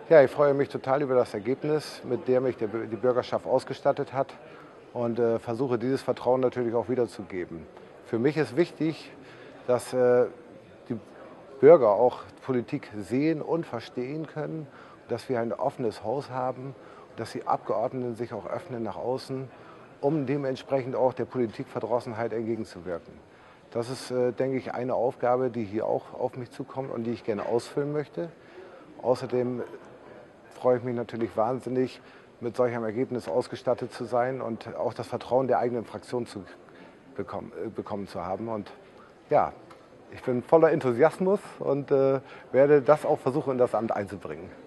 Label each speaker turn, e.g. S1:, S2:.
S1: Ja, ich freue mich total über das Ergebnis, mit dem mich die Bürgerschaft ausgestattet hat und versuche dieses Vertrauen natürlich auch wiederzugeben. Für mich ist wichtig, dass die Bürger auch Politik sehen und verstehen können, dass wir ein offenes Haus haben, dass die Abgeordneten sich auch öffnen nach außen, um dementsprechend auch der Politikverdrossenheit entgegenzuwirken. Das ist, denke ich, eine Aufgabe, die hier auch auf mich zukommt und die ich gerne ausfüllen möchte. Außerdem freue ich mich natürlich wahnsinnig, mit solch einem Ergebnis ausgestattet zu sein und auch das Vertrauen der eigenen Fraktion bekommen zu haben. Und ja, ich bin voller Enthusiasmus und werde das auch versuchen, in das Amt einzubringen.